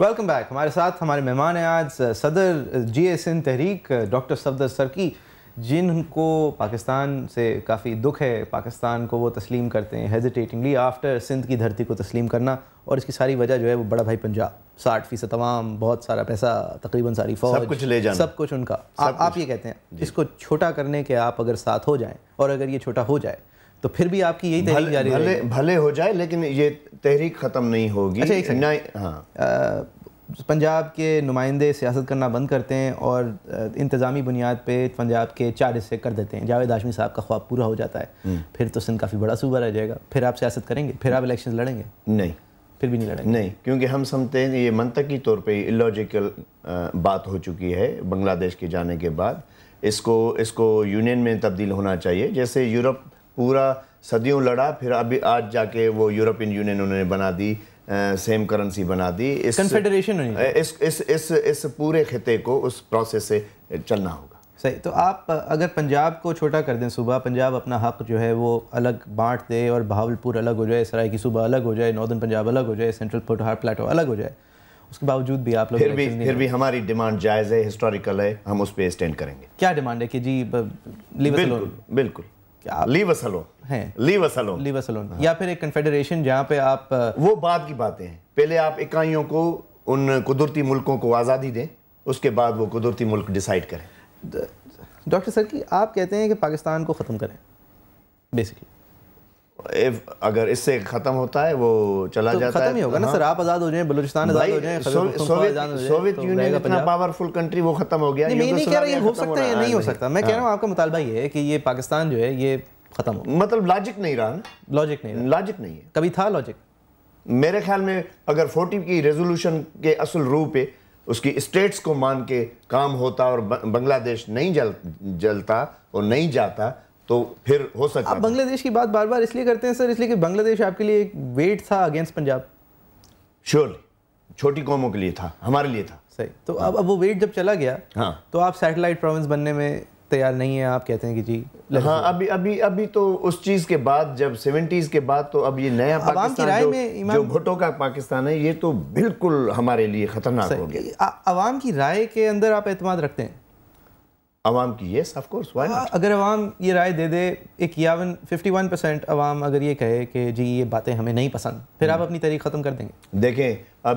Welcome back. ہمارے ساتھ ہمارے مہمان ہیں آج صدر جی اے سندھ تحریک ڈاکٹر صفدر سرکی، جن کو پاکستان سے کافی دکھ ہے. پاکستان کو وہ تسلیم کرتے ہیں ہیزیٹیٹنگلی آفٹر سندھ کی دھرتی کو تسلیم کرنا، اور اس کی ساری وجہ جو ہے وہ بڑا بھائی پنجاب. 60% عوام، بہت سارا پیسہ، تقریباً ساری فوج، سب کچھ لے جانا، سب کچھ ان کا. آپ یہ کہتے ہیں اس کو چھوٹا کرنے کے آپ اگر ساتھ ہو جائیں، اور اگر یہ چھوٹا ہو جائے تو پھر بھی آپ کی یہی تحریک جاری رہے گی؟ بھلے ہو جائے لیکن یہ تحریک ختم نہیں ہوگی. اچھا ایک سیکنڈ، پنجاب کے نمائندے سیاست کرنا بند کرتے ہیں اور انتظامی بنیاد پہ پنجاب کے 4 حصے کر دیتے ہیں. جاوید ہاشمی صاحب کا خواب پورا ہو جاتا ہے، پھر تو سندھ کافی بڑا صوبہ رہ جائے گا. پھر آپ سیاست کریں گے؟ پھر آپ الیکشن لڑیں گے؟ نہیں، پھر بھی نہیں لڑیں گے. نہیں، کیونکہ ہم سمجھتے ہیں یہ منطقی طور پہ illogical بات ہو چکی ہے بنگلہ دیش کے جانے کے بعد. اس کو یونین میں تبدیل ہونا چاہیے. جیسے یورپ پورا صدیوں لڑا، پھر ابھی آج جا کے وہ یورپین یونین انہوں نے بنا دی، سیم کرنسی بنا دی. کنفیڈریشن اس پورے خطے کو اس پروسیس سے چلنا ہوگا. صحیح. تو آپ اگر پنجاب کو چھوٹا کر دیں صوبہ، پنجاب اپنا حق جو ہے وہ الگ بانٹ دے اور بہاولپور الگ ہو جائے، سرائیکی صوبہ الگ ہو جائے، ناردرن پنجاب الگ ہو جائے، سینٹرل پوٹھار پلاٹو الگ ہو جائے، اس کے باوجود بھی آپ لوگ پھر بھی ہماری ڈیمانڈ جائز ہے، ہسٹوریکل ہے، ہم اس پہ اسٹینڈ کریں گے. کیا ڈیمانڈ ہے؟ کہ جی لیو اس الون. بالکل لیو اس الون ہیں، لیو اس الون، یا پھر ایک کنفیڈریشن جہاں پہ آپ وہ بعد کی باتیں ہیں. پہلے آپ اکائیوں کو، ان قدرتی ملکوں کو آزادی دیں، اس کے بعد وہ قدرتی ملک ڈیسائیڈ کریں. ڈاکٹر سرکی، آپ کہتے ہیں کہ پاکستان کو ختم کریں بیسکلی. اگر اس سے ختم ہوتا ہے وہ چلا جاتا ہے، ختم ہی ہوگا نا سر. آپ آزاد ہو جائیں، بلوچستان آزاد ہو جائیں، سوویت یونین اتنا پاورفل کنٹری وہ ختم ہو گیا. میں نہیں کہہ رہا یہ ہو سکتا ہے یا نہیں ہو سکتا، میں کہہ رہا ہوں آپ کا مطالبہ یہ ہے کہ یہ پاکستان جو ہے یہ ختم ہو. مطلب لاجک نہیں رہا نا. لاجک نہیں ہے. کبھی تھا لاجک؟ میرے خیال میں اگر 40 کی ریزولوشن کے اصل روح پہ اس کی اسٹیٹس کو مان کے کام ہوتا اور بنگلہ دیش نہیں جلتا اور نہیں جاتا تو پھر ہو سکتا. آپ بنگلہ دیش کی بات بار بار اس لیے کرتے ہیں سر، اس لیے کہ بنگلہ دیش آپ کے لیے ایک ویٹ تھا اگینسٹ پنجاب. شیورلی چھوٹی قوموں کے لیے تھا، ہمارے لیے تھا. صحیح. تو اب وہ ویٹ جب چلا گیا تو آپ سیٹلائٹ پروونس بننے میں تیار نہیں ہیں. آپ کہتے ہیں کہ جی ہاں ابھی تو اس چیز کے بعد، جب 70s کے بعد، تو اب یہ نیا پاکستان جو بھٹو کا پاکستان ہے، یہ تو بالکل ہمارے لیے خطرناک ہو گیا. عوام کی رائے کے اندر آپ اعتماد رکھتے ہیں؟ عوام کی، yes of course, why not. اگر عوام یہ رائے دے دے، 51% عوام اگر یہ کہے کہ جی یہ باتیں ہمیں نہیں پسند، پھر آپ اپنی تحریک ختم کر دیں گے؟ دیکھیں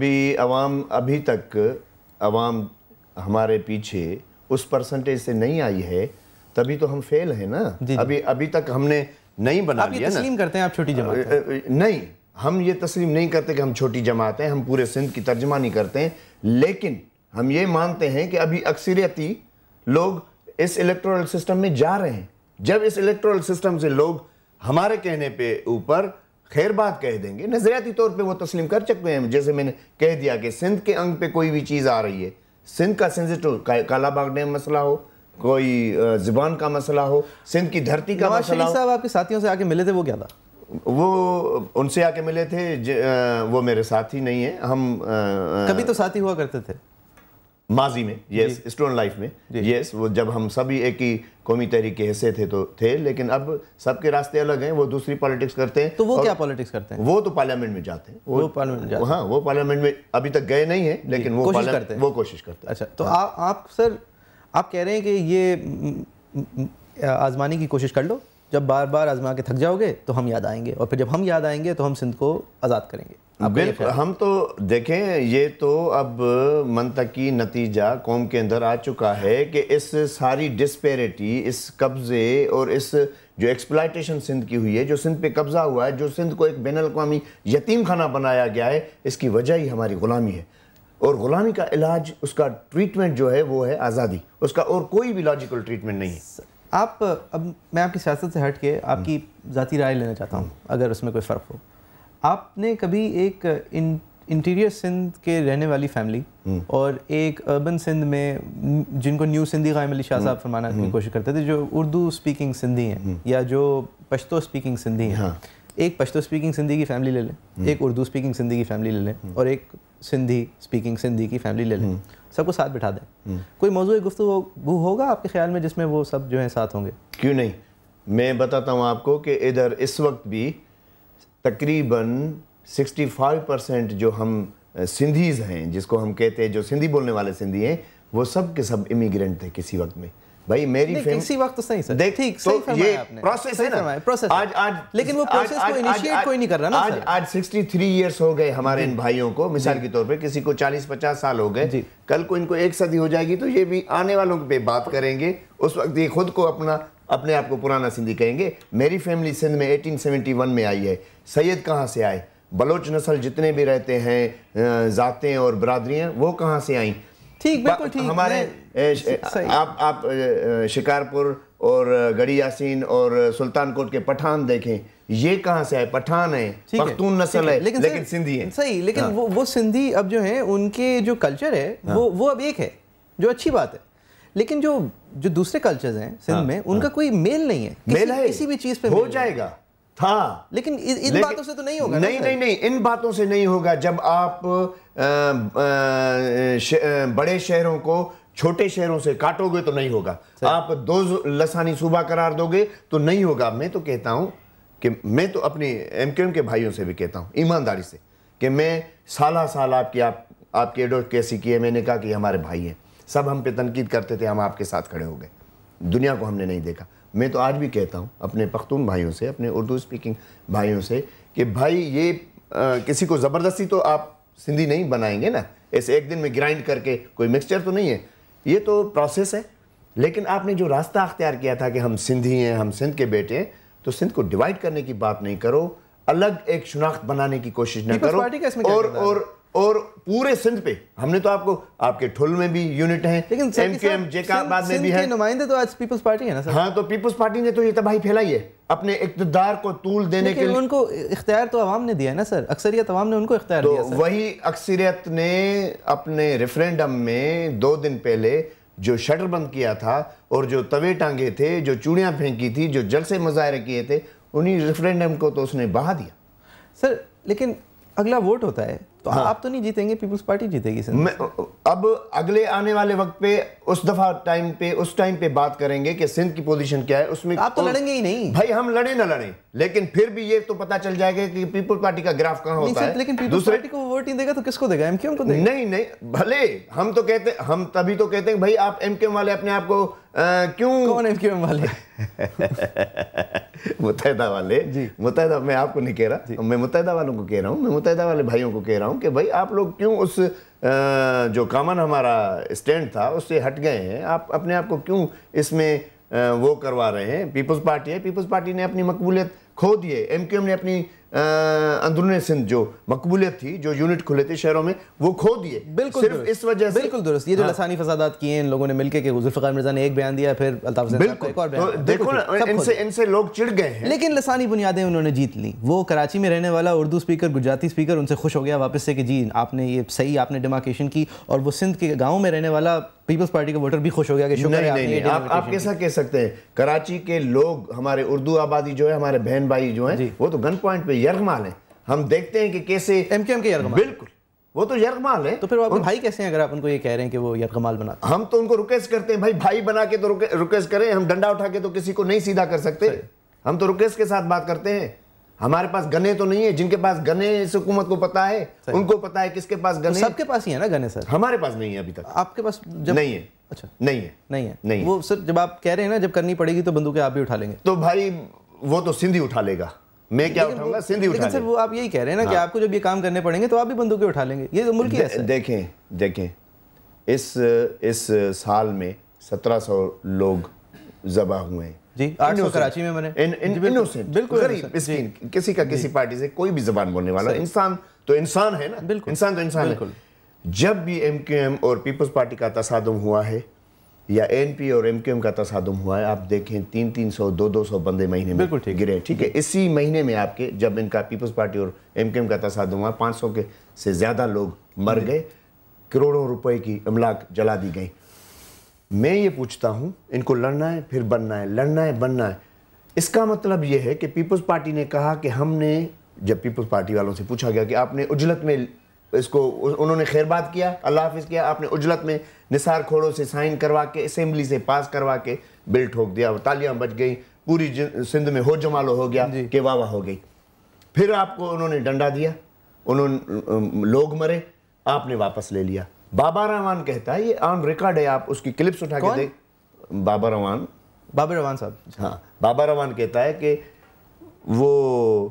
ابھی تک عوام ہمارے پیچھے اس پرسنٹیج سے نہیں آئی ہے، تبھی تو ہم فیل ہیں نا. ابھی تک ہم نے نہیں بنا لیا نا. آپ یہ تسلیم کرتے ہیں آپ چھوٹی جماعت ہیں؟ نہیں، ہم یہ تسلیم نہیں کرتے کہ ہم چھوٹی جماعت ہیں. ہم پورے سندھ کی ترجمانی کرتے ہیں، لیکن ہم یہ مانتے ہیں کہ ابھی اکثریتی لوگ اس الیکٹورل سسٹم میں جا رہے ہیں. جب اس الیکٹورل سسٹم سے لوگ ہمارے کہنے پہ اوپر خیر بات کہہ دیں گے، نظریاتی طور پہ وہ تسلیم کر چکے ہیں. جیسے میں نے کہہ دیا کہ سندھ کے انگ پہ کوئی بھی چیز آ رہی ہے، سندھ کا سینسٹیو کالا باغ ڈیم مسئلہ ہو، کوئی زبان کا مسئلہ ہو، سندھ کی دھرتی کا مسئلہ ہو. نواز شریف صاحب آپ کے ساتھیوں سے آ کے ملے تھے، وہ کیا تھا؟ وہ ان سے آ کے ملے تھے، وہ میرے ساتھی نہیں ہیں. ہم کبھی تو ساتھی ہوا کرتے تھے ماضی میں، یس، اسٹوڈنٹ لائف میں، یس. وہ جب ہم سبھی ایک ہی قومی تحریک کے حصے تھے، لیکن اب سب کے راستے الگ ہیں. وہ دوسری پالیٹکس کرتے ہیں. تو وہ کیا پالیٹکس کرتے ہیں؟ وہ تو پارلیمنٹ میں جاتے ہیں. ہاں، وہ پارلیمنٹ میں ابھی تک گئے نہیں ہیں، لیکن وہ کوشش کرتے ہیں. اچھا، تو آپ سر آپ کہہ رہے ہیں کہ یہ آزمانے کی کوشش کر لو، جب بار بار آزما کے تھک جاؤ گے تو ہم یاد آئیں گے، اور پھر جب ہم یاد آئیں گے تو ہم سندھ کو آزاد کریں گے. بالکل. ہم تو دیکھیں، یہ تو اب منطقی نتیجہ قوم کے اندر آ چکا ہے کہ اس ساری ڈسپیرٹی، اس قبضے اور اس جو ایکسپلائٹیشن سندھ کی ہوئی ہے، جو سندھ پہ قبضہ ہوا ہے، جو سندھ کو ایک بین الاقوامی یتیم خانہ بنایا گیا ہے، اس کی وجہ ہی ہماری غلامی ہے. اور غلامی کا علاج، اس کا ٹریٹمنٹ جو ہے وہ ہے آزادی. اس کا اور کوئی بھی لاجیکل ٹریٹمنٹ نہیں ہے. اب میں آپ کی سیاست سے ہٹ کے آپ کی ذاتی رائے لینا چاہتا ہوں، اگر اس میں کوئی فرق ہو. آپ نے کبھی ایک انٹیریئر سندھ کے رہنے والی فیملی اور ایک اربن سندھ میں، جن کو نیو سندھی قائم علی شاہ صاحب فرمانا کی کوشش کرتے تھے، جو اردو سپیکنگ سندھی ہیں یا جو پشتو سپیکنگ سندھی ہیں، ایک پشتو سپیکنگ سندھی کی فیملی لے لیں، ایک اردو سپیکنگ سندھی کی فیملی لے لیں، اور ایک سندھی سپیکنگ سندھی کی فیملی لے لیں، سب کو ساتھ بٹھا دیں، کوئی موضوع گفتگو ہوگا آپ کے خیال میں جس میں وہ سب جو ہیں ساتھ ہوں گے؟ کیوں نہیں. میں بتاتا ہوں آپ کو کہ ادھر اس وقت بھی تقریباً 65% جو ہم سندھیز ہیں جس کو ہم کہتے ہیں, جو سندھی بولنے والے سندھی ہیں, وہ سب کے سب امیگرینٹ تھے کسی وقت میں. بھائی میری کسی وقت تو صحیح سر, ٹھیک, تو یہ پروسیس ہے نا, لیکن وہ پروسیس کو انیشیٹ کوئی نہیں کر رہا نا. آج 63 ایئرس ہو گئے ہمارے ان بھائیوں کو, مثال کے طور پہ کسی کو 40-50 سال ہو گئے, کل کو ان کو 1 صدی ہو جائے گی تو یہ بھی آنے والوں پہ بات کریں گے, اس وقت یہ خود کو اپنے آپ کو پرانا سندھی کہیں گے. میری فیملی سندھ میں 1871 میں آئی ہے. سید کہاں سے آئے؟ بلوچ نسل جتنے بھی رہتے ہیں, ذاتیں اور برادریاں, وہ کہاں سے آئیں؟ ٹھیک, بالکل ٹھیک. ہمارے آپ شکارپور اور گڑھی یاسین اور سلطان کوٹ کے پٹھان دیکھیں, یہ کہاں سے آئے؟ پٹھان ہیں, پختون نسل ہے, لیکن سندھی ہیں. صحیح, لیکن وہ سندھی اب جو ہیں ان کے جو کلچر ہے وہ اب ایک ہے, جو اچھی بات ہے. لیکن جو دوسرے کلچرز ہیں سندھ میں, ان کا کوئی میل نہیں ہے. میل ہے, کسی بھی چیز پہ ہو جائے گا تھا, لیکن ان باتوں سے تو نہیں ہوگا. نہیں, ان باتوں سے نہیں ہوگا. جب آپ بڑے شہروں کو چھوٹے شہروں سے کاٹو گے تو نہیں ہوگا. آپ 2 لسانی صوبہ قرار دو گے تو نہیں ہوگا. میں تو کہتا ہوں کہ میں تو اپنی ایم کیو ایم کے بھائیوں سے بھی کہتا ہوں ایمانداری سے کہ میں سالہ سال آپ کی ایڈوکیسی کی ہے. میں نے کہا کہ ہمارے بھائی ہیں, سب ہم پہ تنقید کرتے تھے, ہم آپ کے ساتھ کھڑے ہو گئے, دنیا کو ہم نے نہیں دیکھا. میں تو آج بھی کہتا ہوں اپنے پختون بھائیوں سے, اپنے اردو اسپیکنگ بھائیوں سے کہ بھائی یہ کسی کو زبردستی تو آپ سندھی نہیں بنائیں گے نا, ایسے ایک دن میں گرائنڈ کر کے, کوئی مکسچر تو نہیں ہے, یہ تو پروسیس ہے. لیکن آپ نے جو راستہ اختیار کیا تھا کہ ہم سندھی ہیں, ہم سندھ کے بیٹے ہیں, تو سندھ کو ڈیوائیڈ کرنے کی بات نہیں کرو, الگ ایک شناخت بنانے کی کوشش نہ کرو. اور پورے سندھ پہ ہم نے تو آپ کے ٹھل میں بھی یونٹ ہیں, ایم کیو ایم جے کا بعد میں بھی ہے, نمائندے تو آج پیپلز پارٹی ہے نا سر. ہاں, تو پیپلز پارٹی نے تو یہ تباہی پھیلائی ہے اپنے اقتدار کو طول دینے کے لیے. ان کو اختیار تو عوام نے دیا ہے نا سر, اکثریت عوام نے ان کو اختیار دیا. تو وہی اکثریت نے اپنے ریفرینڈم میں 2 دن پہلے جو شٹر بند کیا تھا اور جو توے ٹانگے تھے, جو چوڑیاں پھینکی تھی, جو جلسے مظاہرے کیے تھے, انہی ریفرینڈم کو تو اس نے بہا دیا سر. لیکن اگلا ووٹ ہوتا ہے تو آپ تو نہیں جیتیں گے, پیپلز پارٹی جیتے گی سر. اب اگلے آنے والے وقت پہ اس ٹائم پہ بات کریں گے کہ سندھ کی پوزیشن کیا ہے. اس میں آپ تو لڑیں گے ہی نہیں بھائی, ہم لڑیں نہ لڑیں, لیکن پھر بھی یہ تو پتہ چل جائے گا کہ پیپلز پارٹی کا گراف کہاں ہوتا ہے. لیکن پیپلز پارٹی کو ووٹ نہیں دے گا تو کس کو دے گا؟ ایم کیو ایم کو دے گا. نہیں, بھلے ہم تو کہتے ہیں, ہم تبھی تو کہتے ہیں بھائی آپ ایم کیو ایم والے اپنے آپ کو کیوں, کون ایم کیو ایم والے؟ متحدہ والے. متحدہ میں آپ کو نہیں کہہ رہا, میں متحدہ والوں کو کہہ رہا ہوں, میں متحدہ والے بھائیوں کو کہہ رہا ہوں کہ بھائی آپ لوگ کیوں اس جو کامن ہمارا اسٹینڈ تھا اس سے ہٹ گئے ہیں. آپ اپنے آپ کو کیوں اس میں وہ کروا رہے ہیں؟ پیپلز پارٹی ہے, پیپلز پارٹی نے اپنی مقبولیت کھو دی ہے. ایم کیو ایم نے اپنی اندرون سندھ جو مقبولیت تھی, جو یونٹ کھلے تھے شہروں میں, وہ کھو دیے. بالکل صرف اس وجہ سے. بالکل درست. یہ جو لسانی فسادات کیے ہیں ان لوگوں نے مل کے, کہ ذوالفقار مرزا نے ایک بیان دیا, پھر الطاف حسین صاحب کا ایک اور بیان. دیکھو ان سے لوگ چڑ گئے ہیں. لیکن لسانی بنیادیں انہوں نے جیت لی. وہ کراچی میں رہنے والا اردو اسپیکر, گجراتی اسپیکر, ان سے خوش ہو گیا واپس سے کہ جی آپ نے یہ صحیح, آپ نے ڈیمارکیشن کی. اور وہ سندھ کے گاؤں میں رہنے والا پیپلز پارٹی کا ووٹر بھی خوش ہو گیا کہ شکر ہے. نہیں, آپ کیسا کہہ سکتے ہیں؟ کراچی کے لوگ, ہمارے اردو آبادی جو ہے, ہمارے بہن بھائی جو ہیں, وہ تو گن پوائنٹ پہ یرغمال ہیں. ہم دیکھتے ہیں کہ کیسے ایم کیو ایم کے یرغمال. بالکل, وہ تو یرغمال ہیں. تو پھر وہ آپ کے بھائی کیسے ہیں اگر آپ ان کو یہ کہہ رہے ہیں کہ وہ یرغمال بناتے ہیں؟ ہم تو ان کو ریکویسٹ کرتے ہیں, بھائی بنا کے تو ریکویسٹ کریں. ہم ڈنڈا اٹھا کے تو کسی کو نہیں سیدھا کر سکتے. ہم تو ریکویسٹ کے ساتھ بات کرتے ہیں. ہمارے پاس گنے تو نہیں ہے. جن کے پاس گنے اس حکومت کو پتا ہے, ان کو پتا ہے کس کے پاس گنے. سب کے پاس ہی ہے نا گنے سر. ہمارے پاس نہیں ہے ابھی تک. آپ کے پاس نہیں ہے. اچھا, نہیں ہے. وہ سر جب آپ کہہ رہے ہیں نا جب کرنی پڑے گی تو بندوقیں آپ بھی اٹھا لیں گے. تو بھائی وہ تو سندھی اٹھا لے گا, میں کیا اٹھاؤں گا؟ سندھی اٹھا لے گا. لیکن سر وہ آپ یہی کہہ رہے ہیں نا کہ آپ کو جب یہ کام کرنے پڑیں گے تو آپ بھی بندوقیں اٹھا لیں گے. یہ تو ملکی ہے. دیکھیں اس سال میں 1700 لوگ ذبح ہوئے ہیں. جی, 800 کراچی میں مرے. بالکل غریب مسکین, کسی کا کسی پارٹی سے کوئی بھی زبان بولنے والا انسان تو انسان ہے نا. انسان تو انسان ہے. جب بھی ایم کیو ایم اور پیپلز پارٹی کا تصادم ہوا ہے, یا این پی اور ایم کیو ایم کا تصادم ہوا ہے, آپ دیکھیں 300 200 بندے مہینے میں گرے. ٹھیک ہے, اسی مہینے میں آپ کے جب ان کا پیپلز پارٹی اور ایم کیو ایم کا تصادم ہوا, 500 کے سے زیادہ لوگ مر گئے, کروڑوں روپے کی املاک جلا دی گئی. میں یہ پوچھتا ہوں, ان کو لڑنا ہے پھر بننا ہے, لڑنا ہے بننا ہے. اس کا مطلب یہ ہے کہ پیپلز پارٹی نے کہا کہ ہم نے, جب پیپلز پارٹی والوں سے پوچھا گیا کہ آپ نے اجلت میں اس کو, انہوں نے خیر بات کیا, اللہ حافظ کیا, آپ نے اجلت میں نثار کھوڑوں سے سائن کروا کے, اسمبلی سے پاس کروا کے بل ٹھوک دیا, تالیاں بج گئیں, پوری سندھ میں ہو جمالو ہو گیا کہ واہ واہ ہو گئی. پھر آپ کو انہوں نے ڈنڈا دیا, لوگ مرے, آپ نے واپس لے لیا. بابا رحمان کہتا ہے, یہ آن ریکارڈ ہے, آپ اس کی کلپس اٹھا کے دیکھ. بابا رحمان صاحب, ہاں, بابا رحمان کہتا ہے کہ وہ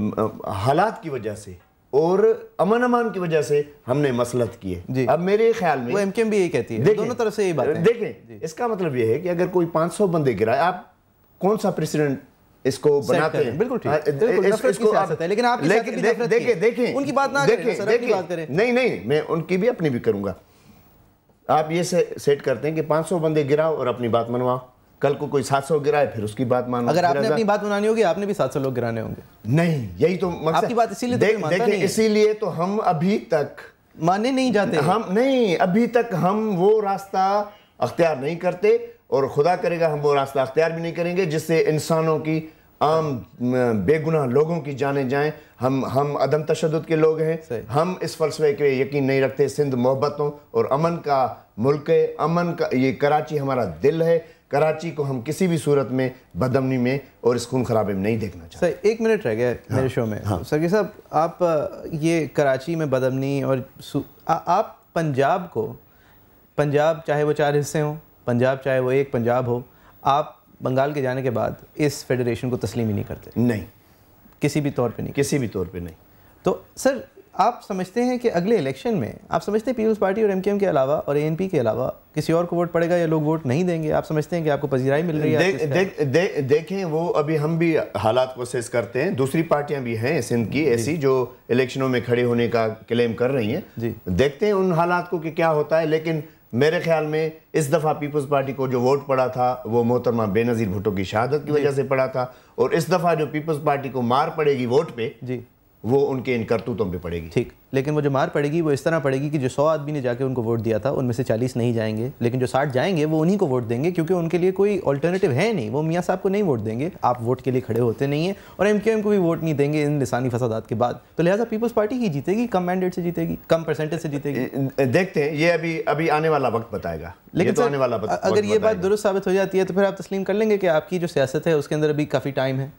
حالات کی وجہ سے اور امن امان کی وجہ سے ہم نے مصلحت کی ہے. اب میرے خیال میں وہ ایم کیو ایم بھی یہی کہتی ہے, دونوں طرف سے یہی بات ہے. دیکھیں, اس کا مطلب یہ ہے کہ اگر کوئی 500 بندے گرائے, آپ کون سا پریسیڈنٹ اس کو بناتے ہیں؟ بالکل ٹھیک, نفرت کی سیاست ہے, لیکن آپ کی سیاست بھی نفرت کی ہے. دیکھیں ان کی بات نہ کریں, سر اپنی بات کریں. نہیں, میں ان کی بھی اپنی بھی کروں گا. آپ یہ سیٹ کرتے ہیں کہ 500 بندے گراؤ اور اپنی بات منواؤ, کل کو کوئی 700 گرائے پھر اس کی بات مانو. اگر آپ نے اپنی بات منانی ہوگی, آپ نے بھی 700 لوگ گرانے ہوں گے. نہیں, یہی تو مقصد. آپ کی بات اسی لیے دیکھیں, اسی لیے تو ہم ابھی تک ماننے نہیں جاتے. ابھی تک ہم وہ راستہ اختیار نہیں کرتے, اور خدا کرے گا ہم وہ راستہ اختیار بھی نہیں کریں گے جس سے انسانوں کی, عام بے گناہ لوگوں کی جانیں جائیں. ہم عدم تشدد کے لوگ ہیں. ہم اس فلسفے کے یقین نہیں رکھتے. سندھ محبتوں اور امن کا ملک ہے, امن کا, یہ کراچی ہمارا دل ہے. کراچی کو ہم کسی بھی صورت میں بدامنی میں اور اس خون خرابے میں نہیں دیکھنا چاہتے. سر 1 منٹ رہ گیا میرے شو میں. سرگی صاحب, آپ یہ کراچی میں بدامنی, اور آپ پنجاب کو, پنجاب چاہے وہ 4 حصے ہوں, پنجاب چاہے وہ ایک پنجاب ہو, آپ بنگال کے جانے کے بعد اس فیڈریشن کو تسلیم ہی نہیں کرتے؟ نہیں, کسی بھی طور پہ نہیں. کسی بھی طور پہ نہیں. تو سر آپ سمجھتے ہیں کہ اگلے الیکشن میں آپ سمجھتے ہیں پیپلز پارٹی اور ایم کیو ایم کے علاوہ اور اے این پی کے علاوہ کسی اور کو ووٹ پڑے گا, یا لوگ ووٹ نہیں دیں گے؟ آپ سمجھتے ہیں کہ آپ کو پذیرائی مل رہی ہے؟ دیکھیں, وہ ابھی ہم بھی حالات کو اسیس کرتے ہیں. دوسری پارٹیاں بھی ہیں سندھ کی ایسی جو الیکشنوں میں کھڑے ہونے کا کلیم کر رہی ہیں. دیکھتے ہیں ان حالات کو کہ کیا ہوتا ہے. لیکن میرے خیال میں اس دفعہ پیپلز پارٹی کو جو ووٹ پڑا تھا وہ محترمہ بے نظیر بھٹو کی شہادت کی وجہ سے پڑا تھا, اور اس دفعہ جو پیپلز پارٹی کو مار پڑے گی ووٹ پہ, وہ ان کے ان کرتوتوں پہ پڑے گی. ٹھیک, لیکن وہ جو مار پڑے گی وہ اس طرح پڑے گی کہ جو 100 آدمی نے جا کے ان کو ووٹ دیا تھا ان میں سے 40 نہیں جائیں گے, لیکن جو 60 جائیں گے وہ انہی کو ووٹ دیں گے, کیونکہ ان کے لیے کوئی آلٹرنیٹیو ہے نہیں. وہ میاں صاحب کو نہیں ووٹ دیں گے, آپ ووٹ کے لیے کھڑے ہوتے نہیں ہیں, اور ایم کیو ایم کو بھی ووٹ نہیں دیں گے ان لسانی فسادات کے بعد. تو لہٰذا پیپلز پارٹی ہی جیتے گی, کم مینڈیٹ سے جیتے گی, کم پرسنٹیج سے جیتے گی. دیکھتے ہیں, یہ ابھی آنے والا وقت بتائے گا. لیکن اگر یہ بات درست ثابت ہو جاتی ہے تو پھر آپ تسلیم کر لیں گے کہ آپ کی جو سیاست ہے اس کے اندر ابھی کافی ٹائم ہے؟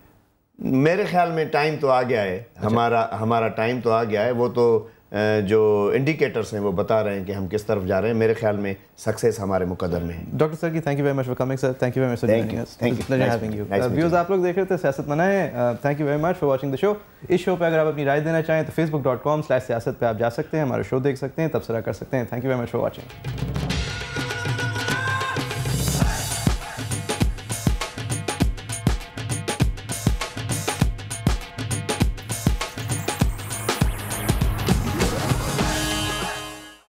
میرے خیال میں ٹائم تو آ گیا ہے, ہمارا ٹائم تو آ گیا ہے. وہ تو جو انڈیکیٹرز ہیں وہ بتا رہے ہیں کہ ہم کس طرف جا رہے ہیں. میرے خیال میں سکسیس ہمارے مقدر میں ہے. Doctor Sergei, thank you very much for coming sir. Thank you very much for joining us. Pleasure having you. Viewers, آپ لوگ دیکھ رہے تھے سیاست منائیں. Thank you very much for watching the show. اس شو پہ اگر آپ اپنی رائے دینا چاہیں تو facebook.com/سیاست پہ آپ جا سکتے ہیں, ہمارا شو دیکھ سکتے ہیں, تبصرہ کر سکتے ہیں. Thank you very much for watching.